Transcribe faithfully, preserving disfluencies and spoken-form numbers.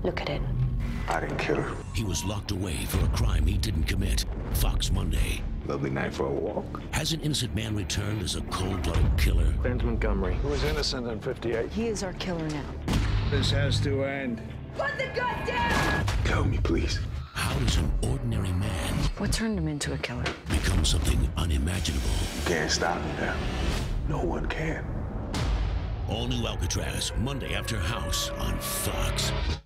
Look at it. I didn't kill her. He was locked away for a crime he didn't commit. Fox Monday. Lovely night for a walk. Has an innocent man returned as a cold-blooded killer? Clarence Montgomery. Who was innocent in fifty-eight. He is our killer now. This has to end. Put the gun down! Tell me, please. How does an ordinary man What turned him into a killer? become something unimaginable? You can't stop me now. No one can. All new Alcatraz, Monday after House on Fox.